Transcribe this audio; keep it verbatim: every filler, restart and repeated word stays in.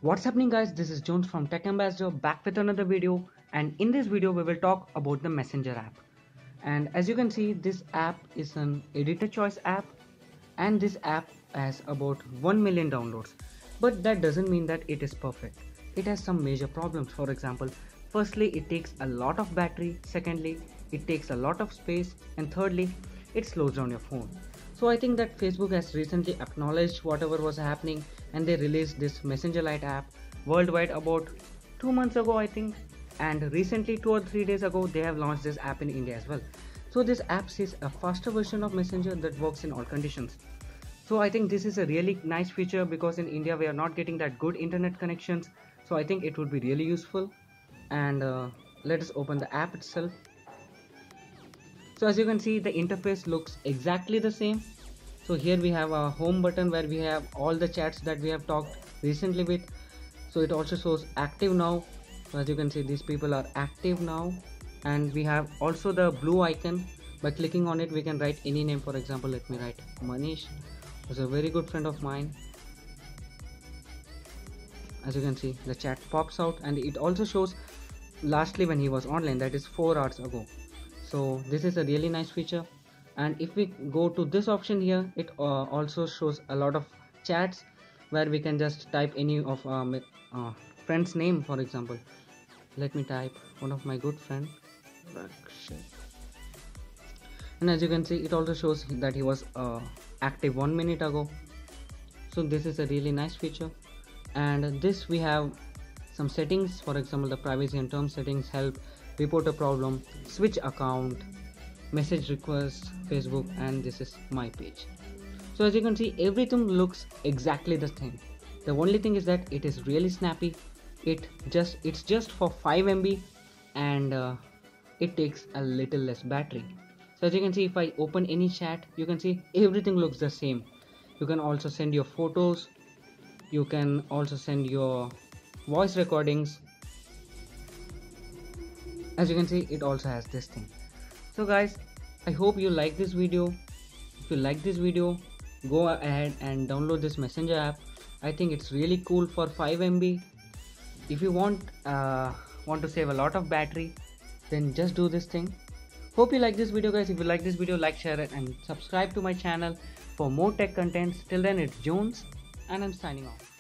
What's happening, guys? This is Jones from Tech Ambassador back with another video, and in this video we will talk about the Messenger app. And as you can see, this app is an editor choice app, and this app has about one million downloads. But that doesn't mean that it is perfect. It has some major problems. For example, firstly, it takes a lot of battery, secondly, it takes a lot of space, and thirdly, it slows down your phone. So I think that Facebook has recently acknowledged whatever was happening, and they released this Messenger Lite app worldwide about two months ago, I think. And recently, two or three days ago, they have launched this app in India as well. So this app is a faster version of Messenger that works in all conditions. So I think this is a really nice feature because in India we are not getting that good internet connections. So I think it would be really useful. And uh, let us open the app itself. So as you can see, the interface looks exactly the same. So here we have a home button where we have all the chats that we have talked recently with. So it also shows active now. So as you can see, these people are active now. And we have also the blue icon. By clicking on it, we can write any name. For example, let me write Manish, who's a very good friend of mine. As you can see, the chat pops out, and it also shows lastly when he was online, that is four hours ago. So this is a really nice feature. And if we go to this option here, it uh, also shows a lot of chats where we can just type any of um, uh, friend's name. For example, let me type one of my good friend, and as you can see, it also shows that he was uh, active one minute ago. So this is a really nice feature. And this we have some settings, for example, the privacy and term settings, help, report a problem, switch account, message request, Facebook, and this is my page. So as you can see, everything looks exactly the same. The only thing is that it is really snappy. It just it's just for five M B, and uh, it takes a little less battery. So as you can see, if I open any chat, you can see everything looks the same. You can also send your photos, you can also send your voice recordings. As you can see, it also has this thing. So guys, I hope you like this video. If you like this video, go ahead and download this Messenger app. I think it's really cool for five M B. If you want uh, want to save a lot of battery, then just do this thing. Hope you like this video, guys. If you like this video, like, share it, and subscribe to my channel for more tech contents. Till then, it's Jones, and I'm signing off.